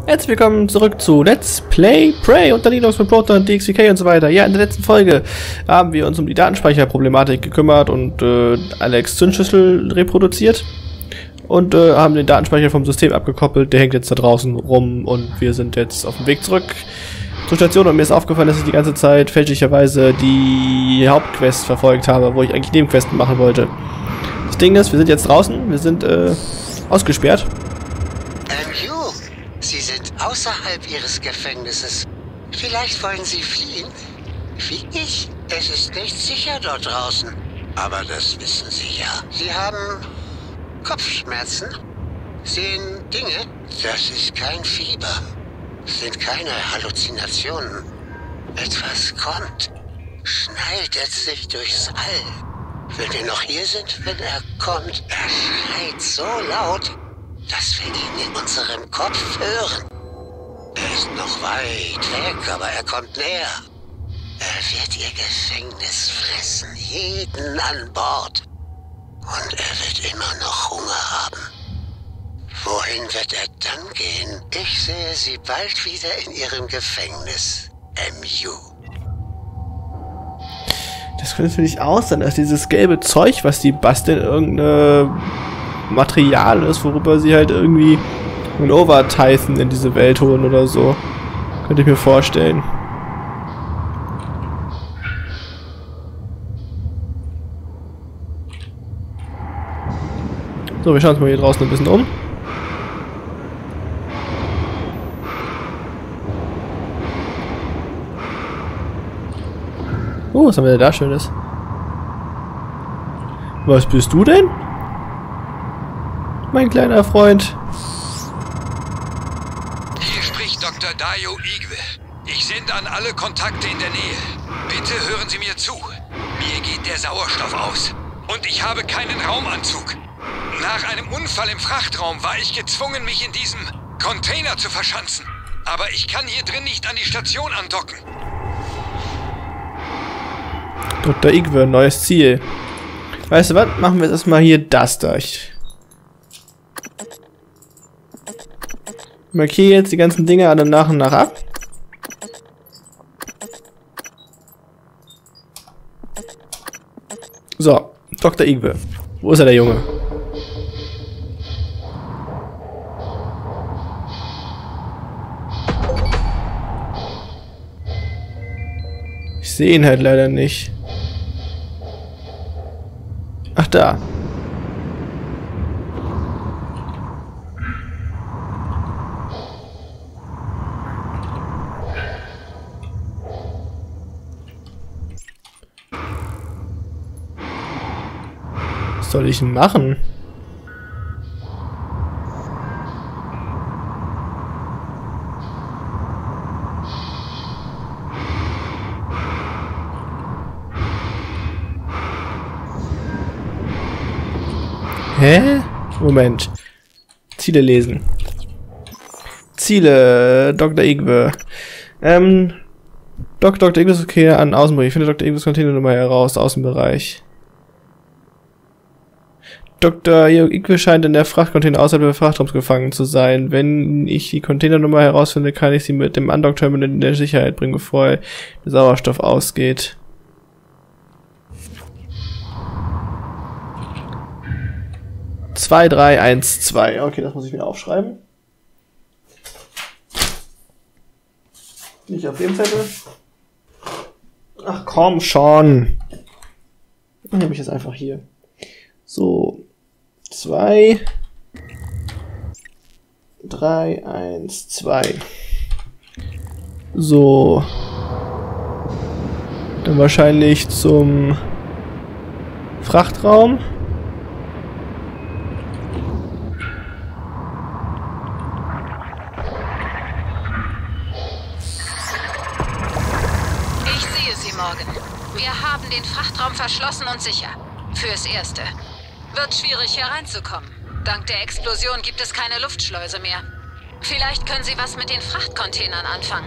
Herzlich willkommen zurück zu Let's Play Prey unter Linux mit Proton, DXVK und so weiter. Ja, in der letzten Folge haben wir uns um die Datenspeicherproblematik gekümmert und Alex Zündschlüssel reproduziert und haben den Datenspeicher vom System abgekoppelt. Der hängt jetzt da draußen rum und wir sind jetzt auf dem Weg zurück zur Station und mir ist aufgefallen, dass ich die ganze Zeit fälschlicherweise die Hauptquest verfolgt habe, wo ich eigentlich Nebenquesten machen wollte. Das Ding ist, wir sind jetzt draußen, wir sind ausgesperrt. Sie sind außerhalb Ihres Gefängnisses. Vielleicht wollen Sie fliehen? Wie ich? Es ist nicht sicher dort draußen. Aber das wissen Sie ja. Sie haben Kopfschmerzen? Sehen Dinge? Das ist kein Fieber. Es sind keine Halluzinationen. Etwas kommt. Schneidet sich durchs All. Wenn wir noch hier sind, wenn er kommt, er schreit so laut, dass wir ihn in unserem Kopf hören. Er ist noch weit weg, aber er kommt näher. Er wird ihr Gefängnis fressen, jeden an Bord. Und er wird immer noch Hunger haben. Wohin wird er dann gehen? Ich sehe sie bald wieder in ihrem Gefängnis. MU. Das könnte für dich aus sein, dass dieses gelbe Zeug, was die basteln, irgendeine Material ist, worüber sie halt irgendwie einen Over-Tython in diese Welt holen oder so. Könnte ich mir vorstellen. So, wir schauen uns mal hier draußen ein bisschen um. Was haben wir denn da Schönes? Was bist du denn? Mein kleiner Freund. Hier spricht Dr. Dayo Igwe. Ich sende an alle Kontakte in der Nähe. Bitte hören Sie mir zu. Mir geht der Sauerstoff aus. Und ich habe keinen Raumanzug. Nach einem Unfall im Frachtraum war ich gezwungen, mich in diesem Container zu verschanzen. Aber ich kann hier drin nicht an die Station andocken. Dr. Igwe, neues Ziel. Weißt du was? Machen wir jetzt erstmal hier das da. Ich markiere jetzt die ganzen Dinge alle nach und nach ab. So, Dr. Igwe. Wo ist er, der Junge? Ich sehe ihn halt leider nicht. Ach, da. Was soll ich machen? Hä? Moment. Ziele lesen. Ziele, Dr. Igwe. Dr. Igwe ist okay an Außenbereich. Ich finde Dr. Igwes Containernummer heraus, Außenbereich. Dr. Igwe scheint in der Frachtcontainer außerhalb des Frachtraums gefangen zu sein. Wenn ich die Containernummer herausfinde, kann ich sie mit dem Undock-Terminal in der Sicherheit bringen, bevor der Sauerstoff ausgeht. Zwei, 3, 1, 2. Okay, das muss ich mir aufschreiben. Nicht auf dem Zettel. Ach komm schon. Dann nehme ich jetzt einfach hier. So. 2, 3, 1, 2. So. Dann wahrscheinlich zum Frachtraum. Wir haben den Frachtraum verschlossen und sicher. Fürs Erste. Wird schwierig hereinzukommen. Dank der Explosion gibt es keine Luftschleuse mehr. Vielleicht können Sie was mit den Frachtcontainern anfangen.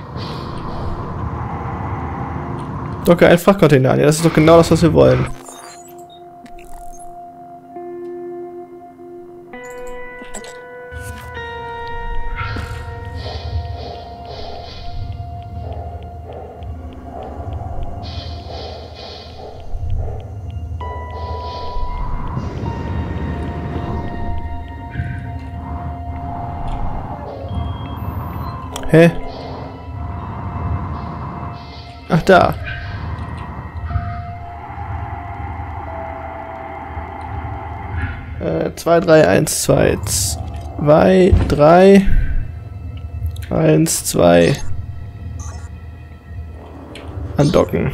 Docke ein Frachtcontainer an. Ja, das ist doch genau das, was wir wollen. Hä? Ach, da. Äh, 2, 3, 1, 2, 2, 3, 1, 2. Andocken.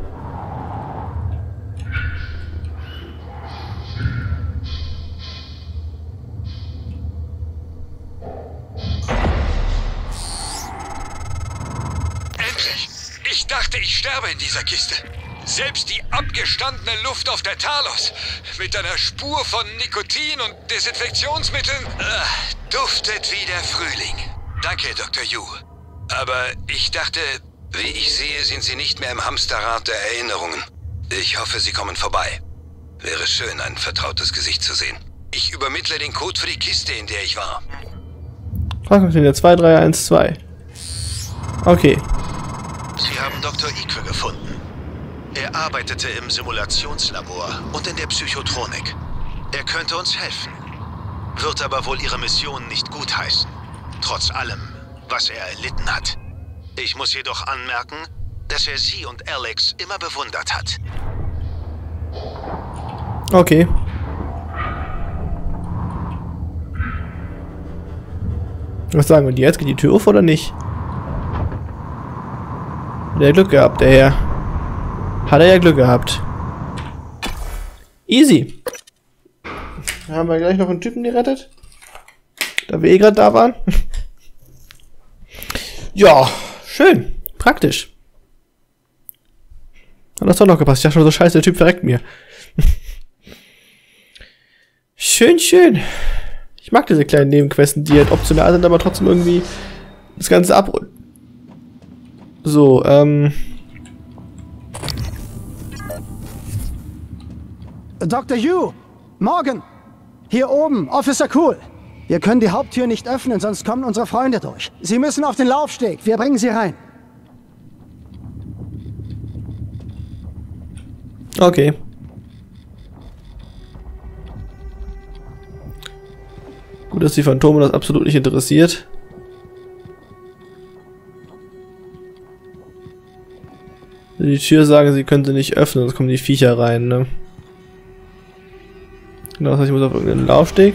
Endlich! Ich dachte, ich sterbe in dieser Kiste. Selbst die abgestandene Luft auf der Talos mit einer Spur von Nikotin und Desinfektionsmitteln duftet wie der Frühling. Danke, Dr. Yu. Aber ich dachte, wie ich sehe, sind Sie nicht mehr im Hamsterrad der Erinnerungen. Ich hoffe, Sie kommen vorbei. Wäre schön, ein vertrautes Gesicht zu sehen. Ich übermittle den Code für die Kiste, in der ich war. Fragungslinie 2, 3, 1, 2. Okay. Sie haben Dr. Ique gefunden. Er arbeitete im Simulationslabor und in der Psychotronik. Er könnte uns helfen. Wird aber wohl Ihre Mission nicht gutheißen. Trotz allem, was er erlitten hat. Ich muss jedoch anmerken, dass er Sie und Alex immer bewundert hat. Okay. Was sagen wir jetzt? Geht die Tür auf oder nicht? Hat er Glück gehabt, der Herr. Hat er ja Glück gehabt. Easy. Dann haben wir gleich noch einen Typen gerettet. Da wir eh gerade da waren. Ja, schön. Praktisch. Hat das doch noch gepasst. Ich dachte schon so, scheiße, der Typ verreckt mir. Schön, schön. Ich mag diese kleinen Nebenquesten, die halt optional sind, aber trotzdem irgendwie das Ganze abrunden. So, Dr. Yu! Morgen! Hier oben, Officer Cool. Wir können die Haupttür nicht öffnen, sonst kommen unsere Freunde durch. Sie müssen auf den Laufsteg. Wir bringen sie rein. okay. Gut, dass die Phantome das absolut nicht interessiert. Die Tür sagen, sie können sie nicht öffnen, sonst kommen die Viecher rein, ne? Genau, das heißt, ich muss auf irgendeinen Laufsteg.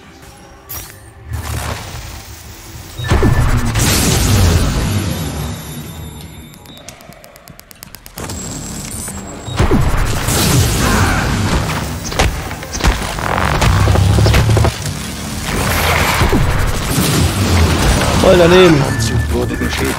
Voll daneben. Der Aufzug wurde beschädigt.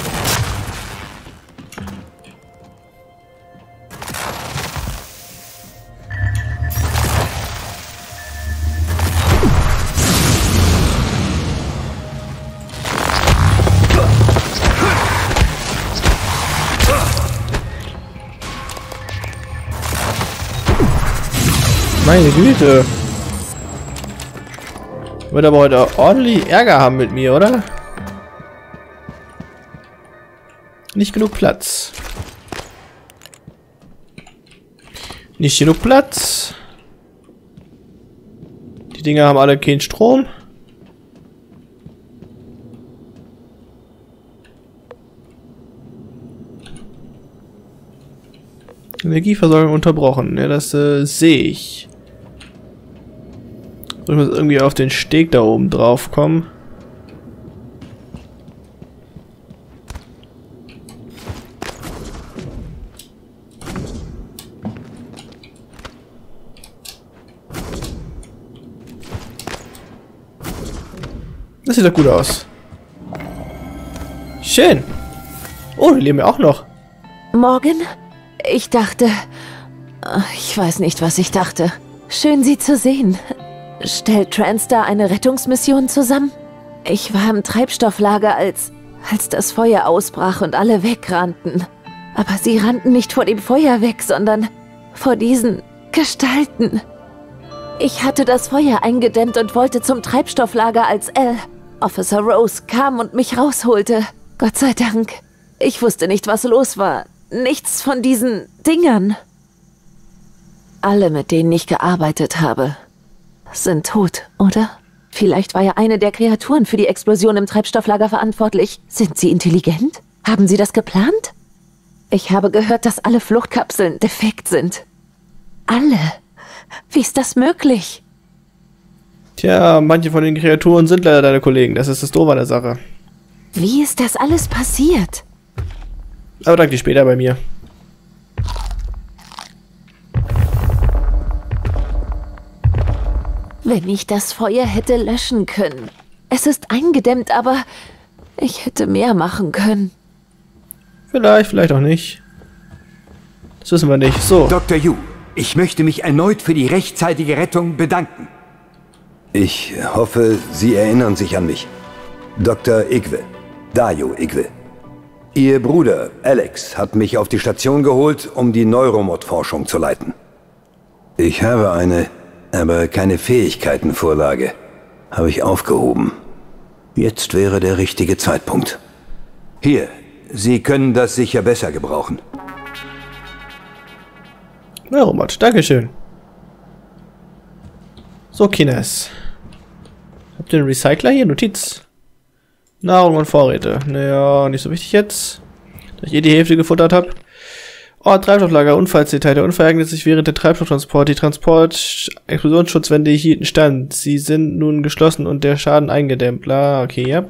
Meine Güte. Wird aber heute ordentlich Ärger haben mit mir, oder? Nicht genug Platz. Nicht genug Platz. Die Dinger haben alle keinen Strom. Energieversorgung unterbrochen. Ja, das sehe ich. Soll ich mal irgendwie auf den Steg da oben drauf kommen? Das sieht doch gut aus. Schön. Oh, wir leben ja auch noch. Morgen? Ich dachte... Ich weiß nicht, was ich dachte. Schön, Sie zu sehen. Stellt TranStar eine Rettungsmission zusammen? Ich war im Treibstofflager, als das Feuer ausbrach und alle wegrannten. Aber sie rannten nicht vor dem Feuer weg, sondern vor diesen Gestalten. Ich hatte das Feuer eingedämmt und wollte zum Treibstofflager, als Officer Rose kam und mich rausholte. Gott sei Dank. Ich wusste nicht, was los war. Nichts von diesen Dingern. Alle, mit denen ich gearbeitet habe, sind tot, oder? Vielleicht war ja eine der Kreaturen für die Explosion im Treibstofflager verantwortlich. Sind sie intelligent? Haben sie das geplant? Ich habe gehört, dass alle Fluchtkapseln defekt sind. Alle? Wie ist das möglich? Tja, manche von den Kreaturen sind leider deine Kollegen. Das ist das Doofe an der Sache. Wie ist das alles passiert? Aber danke, später bei mir. Wenn ich das Feuer hätte löschen können. Es ist eingedämmt, aber ich hätte mehr machen können. Vielleicht auch nicht. Das wissen wir nicht. So. Dr. Yu, ich möchte mich erneut für die rechtzeitige Rettung bedanken. Ich hoffe, Sie erinnern sich an mich. Dr. Igwe. Dayo Igwe. Ihr Bruder, Alex, hat mich auf die Station geholt, um die Neuromod-Forschung zu leiten. Ich habe eine, aber keine Fähigkeitenvorlage. Habe ich aufgehoben. Jetzt wäre der richtige Zeitpunkt. Hier, Sie können das sicher besser gebrauchen. Neuromod, dankeschön. So, Kines. Habt ihr einen Recycler hier? Notiz. Nahrung und Vorräte. Naja, nicht so wichtig jetzt. Da ich die Hälfte gefuttert habe. Ort, Treibstofflager, Unfallsdetail. Der Unfall ereignete sich während der Treibstofftransport. Die Explosionsschutz-Wände hielten stand. Sie sind nun geschlossen und der Schaden eingedämmt. Bla, okay, ja.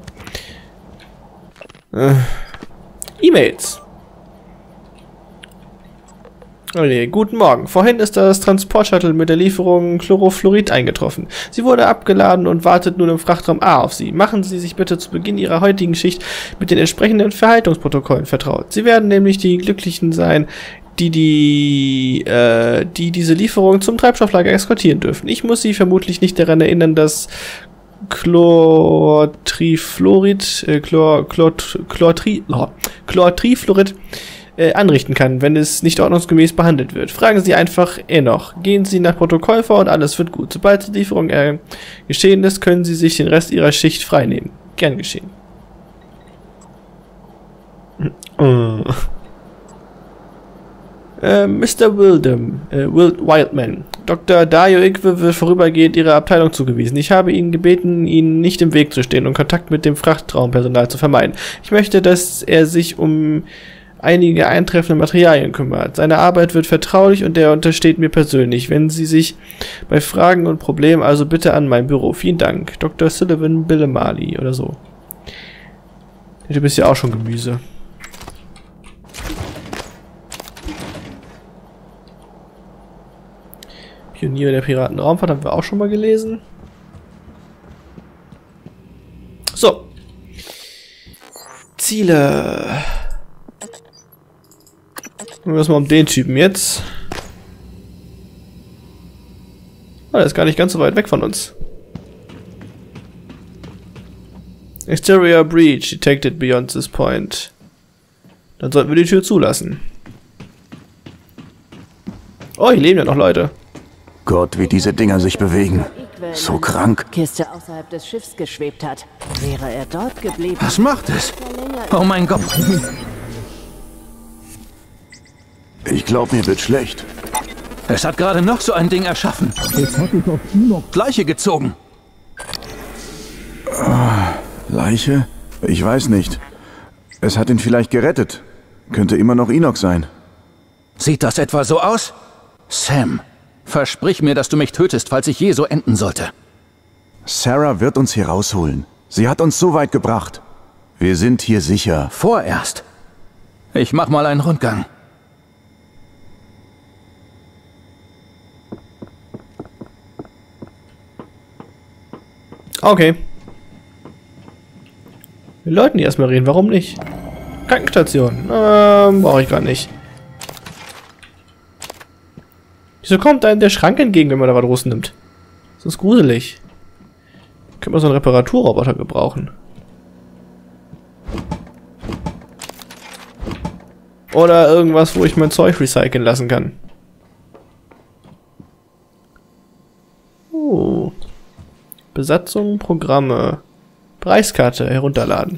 E-Mails. Okay, guten Morgen. Vorhin ist das Transportshuttle mit der Lieferung Chlorofluorid eingetroffen. Sie wurde abgeladen und wartet nun im Frachtraum A auf Sie. Machen Sie sich bitte zu Beginn Ihrer heutigen Schicht mit den entsprechenden Verhaltensprotokollen vertraut. Sie werden nämlich die Glücklichen sein, die diese Lieferung zum Treibstofflager eskortieren dürfen. Ich muss Sie vermutlich nicht daran erinnern, dass Chlortrifluorid anrichten kann, wenn es nicht ordnungsgemäß behandelt wird. Fragen Sie einfach noch. Gehen Sie nach Protokoll vor und alles wird gut. Sobald die Lieferung geschehen ist, können Sie sich den Rest Ihrer Schicht freinehmen. Gern geschehen. Mr. Wildman. Dr. Dayo Igwe wird vorübergehend Ihrer Abteilung zugewiesen. Ich habe ihn gebeten, Ihnen nicht im Weg zu stehen und Kontakt mit dem Frachtraumpersonal zu vermeiden. Ich möchte, dass er sich um einige eintreffende Materialien kümmert. Seine Arbeit wird vertraulich und er untersteht mir persönlich. Wenn Sie sich bei Fragen und Problemen also bitte an mein Büro. Vielen Dank. Dr. Sullivan Billemali oder so. Du bist ja auch schon Gemüse. Pionier der Piratenraumfahrt haben wir auch schon mal gelesen. So. Ziele. Gucken wir uns mal um den Typen jetzt. Oh, der ist gar nicht ganz so weit weg von uns. Exterior breach detected beyond this point. Dann sollten wir die Tür zulassen. Oh, hier leben ja noch Leute. Gott, wie diese Dinger sich bewegen. So krank. Kiste außerhalb des Schiffs geschwebt hat. Wäre er dort geblieben? Was macht es? Oh mein Gott. Ich glaube, mir wird schlecht. Es hat gerade noch so ein Ding erschaffen. Es hat es auf Enoch Leiche gezogen. Leiche? Ich weiß nicht. Es hat ihn vielleicht gerettet. Könnte immer noch Enoch sein. Sieht das etwa so aus? Sam, versprich mir, dass du mich tötest, falls ich je so enden sollte. Sarah wird uns hier rausholen. Sie hat uns so weit gebracht. Wir sind hier sicher. Vorerst. Ich mach mal einen Rundgang. Okay. Wir Leuten die erstmal reden, warum nicht? Krankenstation. Brauche ich gar nicht. Wieso kommt einem der Schrank entgegen, wenn man da was rausnimmt? Das ist gruselig. Könnte man so einen Reparaturroboter gebrauchen. Oder irgendwas, wo ich mein Zeug recyceln lassen kann. Besatzung, Programme. Preiskarte herunterladen.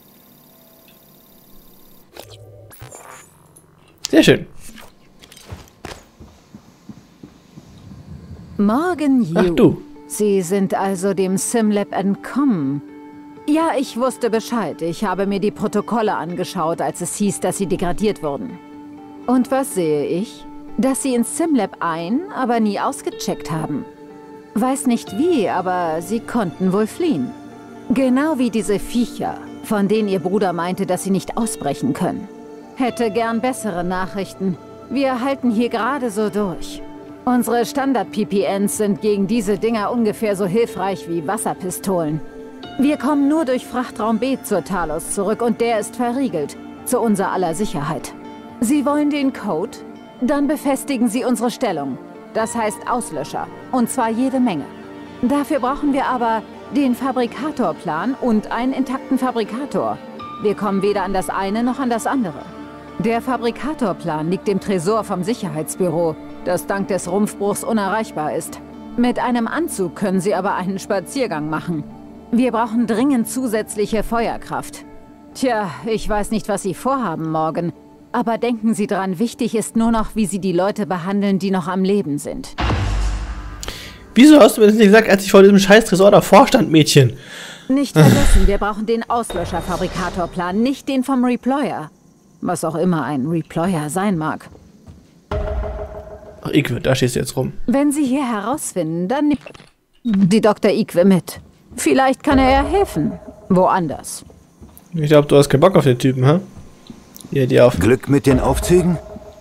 Sehr schön. Morgen, Yu. Ach du. Sie sind also dem SimLab entkommen. Ja, ich wusste Bescheid. Ich habe mir die Protokolle angeschaut, als es hieß, dass sie degradiert wurden. Und was sehe ich? Dass sie ins SimLab aber nie ausgecheckt haben. Weiß nicht wie, aber sie konnten wohl fliehen. Genau wie diese Viecher, von denen ihr Bruder meinte, dass sie nicht ausbrechen können. Hätte gern bessere Nachrichten. Wir halten hier gerade so durch. Unsere Standard-PPNs sind gegen diese Dinger ungefähr so hilfreich wie Wasserpistolen. Wir kommen nur durch Frachtraum B zur Talos zurück und der ist verriegelt, zu unser aller Sicherheit. Sie wollen den Code? Dann befestigen Sie unsere Stellung. Das heißt Auslöscher, und zwar jede Menge. Dafür brauchen wir aber den Fabrikatorplan und einen intakten Fabrikator. Wir kommen weder an das eine noch an das andere. Der Fabrikatorplan liegt im Tresor vom Sicherheitsbüro, das dank des Rumpfbruchs unerreichbar ist. Mit einem Anzug können Sie aber einen Spaziergang machen. Wir brauchen dringend zusätzliche Feuerkraft. Tja, ich weiß nicht, was Sie vorhaben morgen. Aber denken Sie dran, wichtig ist nur noch, wie Sie die Leute behandeln, die noch am Leben sind. Wieso hast du mir das nicht gesagt, als ich vor diesem scheiß Tresor davor stand, Mädchen? Nicht vergessen, wir brauchen den Auslöscher-Fabrikatorplan, nicht den vom Reployer. Was auch immer ein Reployer sein mag. Ach, Igwe, da stehst du jetzt rum. Wenn Sie hier herausfinden, dann nimmt die Dr. Igwe mit. Vielleicht kann er ja helfen. Woanders. Ich glaube, du hast keinen Bock auf den Typen, hä? Hier, die auf. Glück mit den Aufzügen?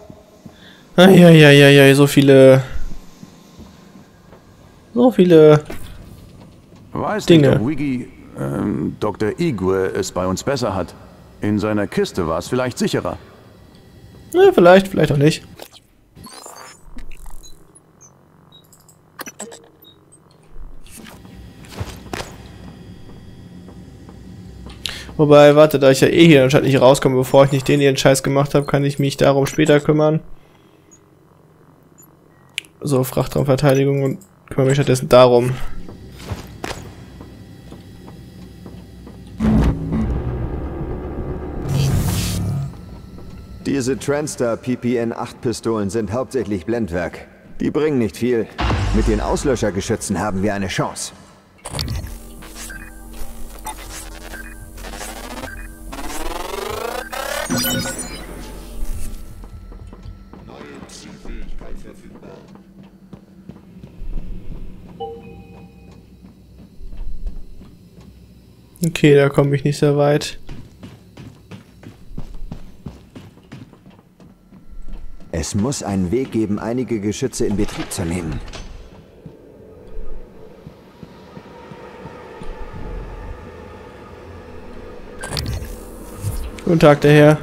Ja, so viele Weiß Dinge. nicht, ob Wiggy, Dr. Igwe es bei uns besser hat. In seiner Kiste war es vielleicht sicherer. Ja, vielleicht auch nicht. Wobei, warte, da ich ja hier anscheinend nicht rauskomme, bevor ich nicht den Scheiß gemacht habe, kann ich mich darum später kümmern. So, Frachtraumverteidigung und kümmere mich stattdessen darum. Diese Transstar PPN-8-Pistolen sind hauptsächlich Blendwerk. Die bringen nicht viel. Mit den Auslöschergeschützen haben wir eine Chance. Okay, da komme ich nicht sehr weit. Es muss einen Weg geben, einige Geschütze in Betrieb zu nehmen. Guten Tag, der Herr.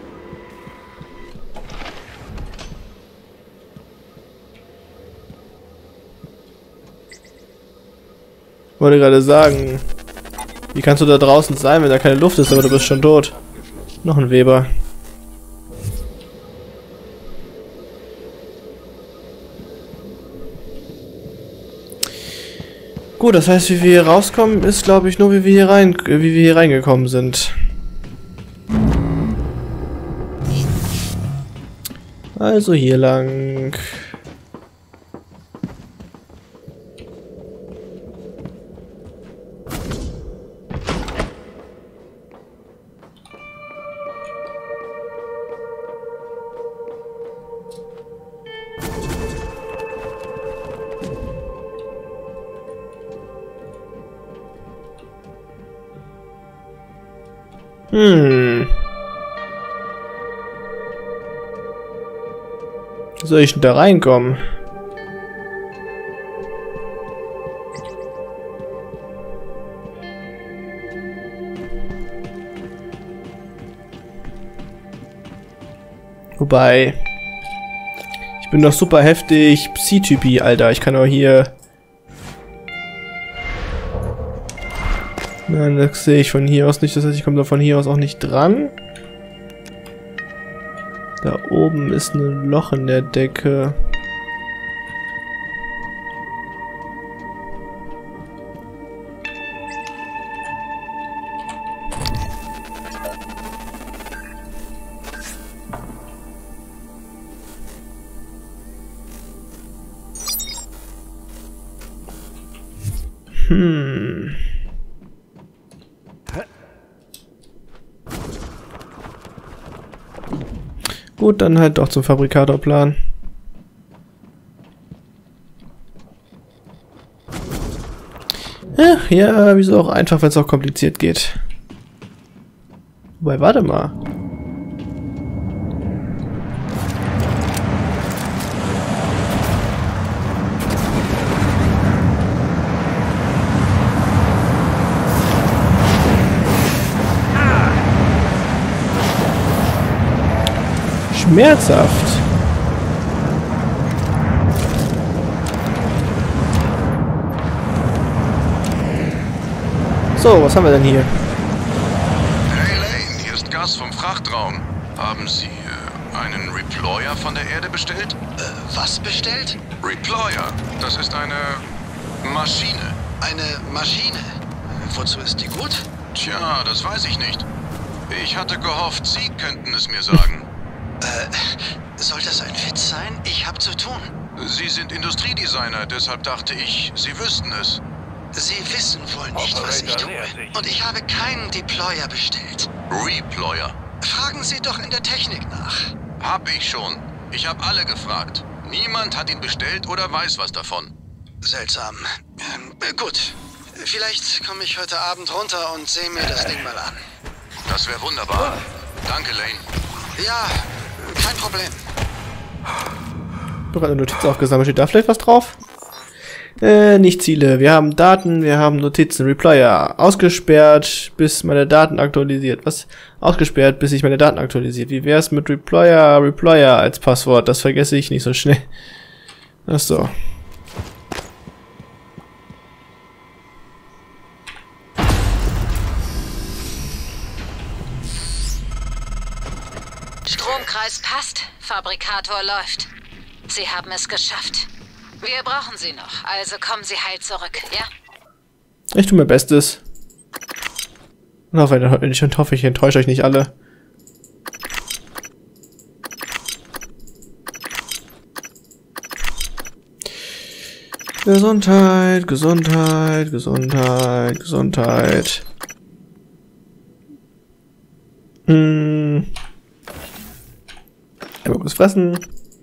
Wollte gerade sagen, wie kannst du da draußen sein, wenn da keine Luft ist, aber du bist schon tot. Noch ein Weber. Gut, das heißt, wie wir hier rauskommen, ist, glaube ich, nur wie wir hier reingekommen sind. Also hier lang. Wie soll ich denn da reinkommen? Wobei, ich bin doch super heftig Psi-Typi, Alter. Ich kann doch hier... Nein, das sehe ich von hier aus nicht. Das heißt, ich komme da von hier aus auch nicht dran. Da oben ist ein Loch in der Decke. Gut, dann halt doch zum Fabrikatorplan. Ach ja, wieso auch einfach, wenn es auch kompliziert geht. Wobei, warte mal. Schmerzhaft. So, was haben wir denn hier? Hey Lane, hier ist Gas vom Frachtraum. Haben Sie einen Reployer von der Erde bestellt? Was bestellt? Reployer, das ist eine Maschine. Eine Maschine? Wozu ist die gut? Tja, das weiß ich nicht. Ich hatte gehofft, Sie könnten es mir sagen. Soll das ein Witz sein? Ich habe zu tun. Sie sind Industriedesigner, deshalb dachte ich, Sie wüssten es. Sie wissen wohl nicht, was ich tue. Und ich habe keinen Deployer bestellt. Reployer. Fragen Sie doch in der Technik nach. Hab ich schon. Ich habe alle gefragt. Niemand hat ihn bestellt oder weiß was davon. Seltsam. Gut. Vielleicht komme ich heute Abend runter und sehe mir das Ding mal an. Das wäre wunderbar. Danke, Lane. Ja, kein Problem. Doch eine Notiz auch gesammelt. Steht da vielleicht was drauf? Nicht Ziele. Wir haben Daten, wir haben Notizen. Reployer. Ausgesperrt, bis meine Daten aktualisiert. Was? Ausgesperrt, bis ich meine Daten aktualisiert. Wie wär's mit Reployer als Passwort? Das vergesse ich nicht so schnell. Ach so. Stromkreis passt, Fabrikator läuft. Sie haben es geschafft. Wir brauchen Sie noch, also kommen Sie heil zurück, ja? Ich tue mein Bestes. Ich hoffe, ich enttäusche euch nicht alle. Gesundheit, Gesundheit, Gesundheit, Gesundheit. Einmal was fressen.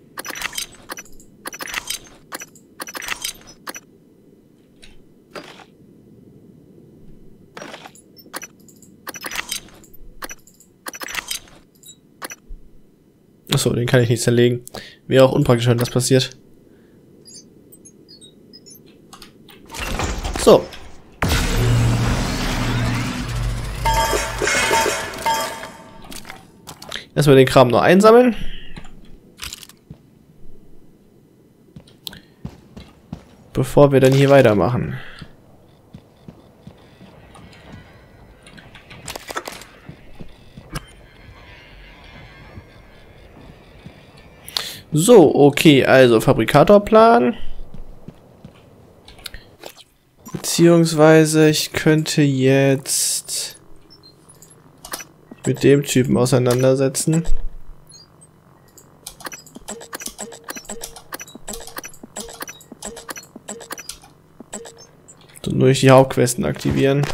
Achso, den kann ich nicht zerlegen. Wäre auch unpraktisch, wenn das passiert. So. Erstmal den Kram noch einsammeln. Bevor wir dann hier weitermachen. So, okay, also Fabrikatorplan. Beziehungsweise ich könnte jetzt mit dem Typen auseinandersetzen. Und durch die Hauptquesten aktivieren.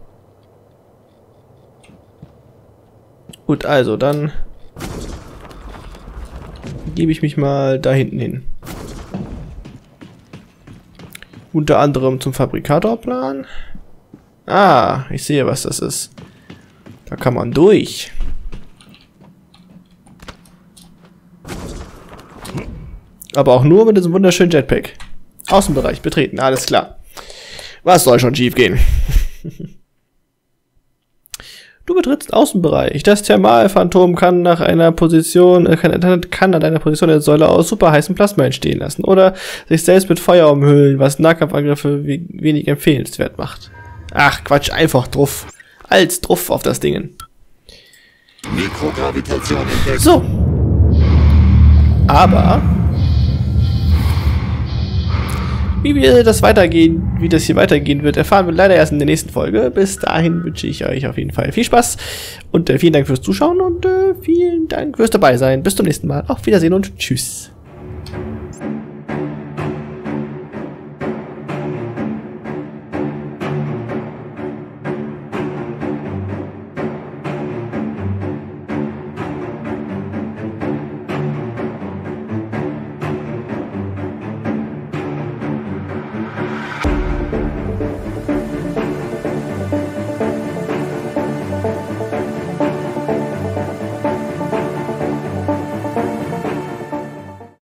Gut, also dann gebe ich mich mal da hinten hin. Unter anderem zum Fabrikatorplan. Ah, ich sehe, was das ist. Da kann man durch. Aber auch nur mit diesem wunderschönen Jetpack. Außenbereich betreten, alles klar. Was soll schon schief gehen? Du betrittst Außenbereich. Das Thermalphantom kann nach einer Position, kann an einer Position der Säule aus superheißem Plasma entstehen lassen oder sich selbst mit Feuer umhüllen, was Nahkampfangriffe wenig empfehlenswert macht. Ach, Quatsch, einfach drauf. Als drauf auf das Ding. Mikrogravitation. So. Aber wie das hier weitergehen wird, erfahren wir leider erst in der nächsten Folge. Bis dahin wünsche ich euch auf jeden Fall viel Spaß und vielen Dank fürs Zuschauen und vielen Dank fürs Dabeisein. Bis zum nächsten Mal. Auf Wiedersehen und tschüss.